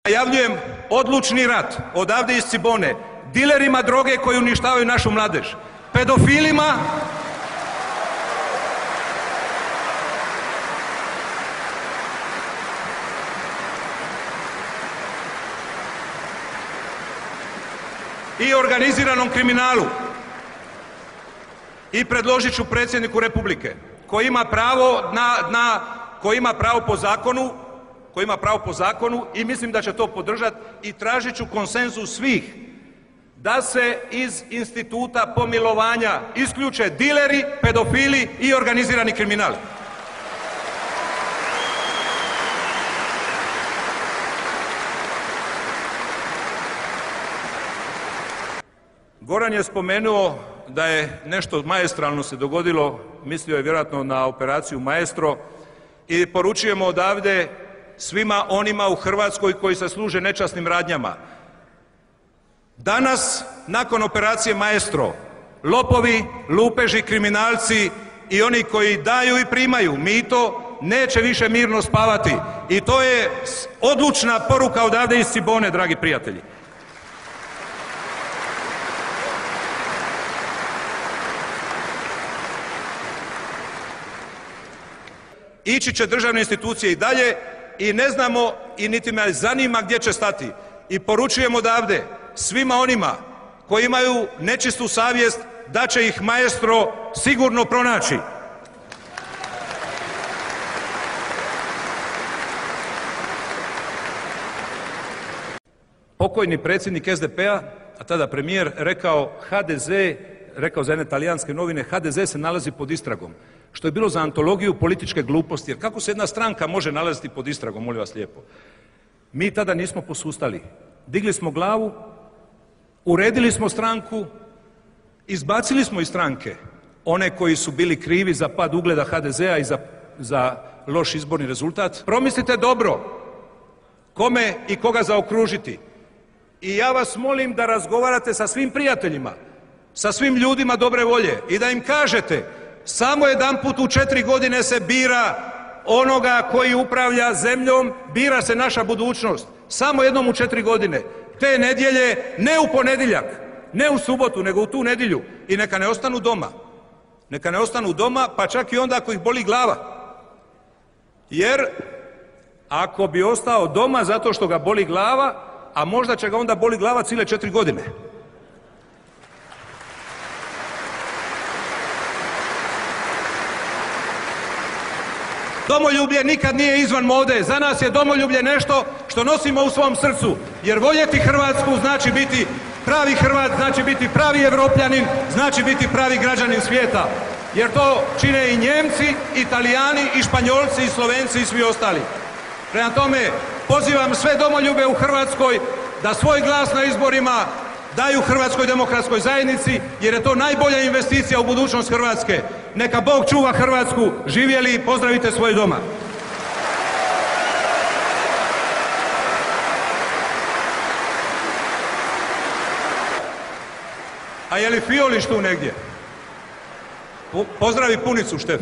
Najavljujem odlučni rat odavde iz Cibone dilerima droge koji uništavaju našu mladež, pedofilima i organiziranom kriminalu. I predložit ću predsjedniku Republike koji ima pravo po zakonu i mislim da će to podržati i tražit ću konsenzus svih da se iz instituta pomilovanja isključe dileri, pedofili i organizirani kriminal. Goran je spomenuo da je nešto maestralno se dogodilo, mislio je vjerojatno na operaciju Maestro i poručujemo odavde svima onima u Hrvatskoj koji se služe nečasnim radnjama. Danas, nakon operacije Maestro, lopovi, lupeži, kriminalci i oni koji daju i primaju mito neće više mirno spavati. I to je odlučna poruka odavde iz Cibone, dragi prijatelji. Ići će državne institucije i dalje i ne znamo i niti me zanima gdje će stati. I poručujemo odavde svima onima koji imaju nečistu savjest da će ih Maestro sigurno pronaći. Pokojni predsjednik SDP-a, a tada premijer, rekao za jedne talijanske novine, HDZ se nalazi pod istragom. Što je bilo za antologiju političke gluposti, jer kako se jedna stranka može nalaziti pod istragom, molim vas lijepo. Mi tada nismo posustali. Digli smo glavu, uredili smo stranku, izbacili smo iz stranke one koji su bili krivi za pad ugleda HDZ-a i za loš izborni rezultat. Promislite dobro kome i koga zaokružiti. I ja vas molim da razgovarate sa svim prijateljima, sa svim ljudima dobre volje i da im kažete samo jedanput u 4 godine se bira onoga koji upravlja zemljom, bira se naša budućnost. Samo jednom u 4 godine. Te nedjelje, ne u ponedjeljak, ne u subotu, nego u tu nedjelju. I neka ne ostanu doma. Neka ne ostanu doma, pa čak i onda ako ih boli glava. Jer ako bi ostao doma zato što ga boli glava, a možda će ga onda boli glava cijele 4 godine. Domoljublje nikad nije izvan mode. Za nas je domoljublje nešto što nosimo u svom srcu. Jer voljeti Hrvatsku znači biti pravi Hrvat, znači biti pravi Evropljanin, znači biti pravi građanin svijeta. Jer to čine i Njemci, i Talijani, i Španjolci, i Slovenci, i svi ostali. Prema tome, pozivam sve domoljube u Hrvatskoj da svoj glas na izborima daju Hrvatskoj demokratskoj zajednici, jer je to najbolja investicija u budućnost Hrvatske. Neka Bog čuva Hrvatsku, živjeli i pozdravite svoje doma. A je li Fiolić tu negdje? Pozdravi Punicu, Štef.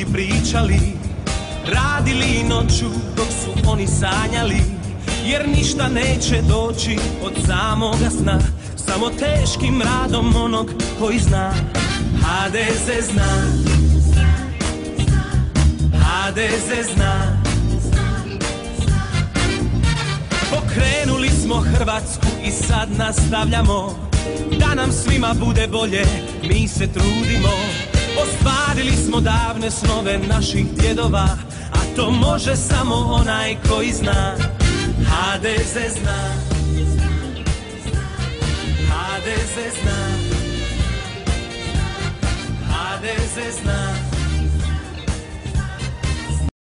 pričali, radili noću dok su oni sanjali, jer ništa neće doći od samoga sna, samo teškim radom onog koji zna. HDZ zna, HDZ zna. Pokrenuli smo Hrvatsku i sad nastavljamo, da nam svima bude bolje, mi se trudimo. Ostvarili smo davne snove naših djedova, a to može samo onaj koji zna. HDZ zna, HDZ zna, HDZ zna.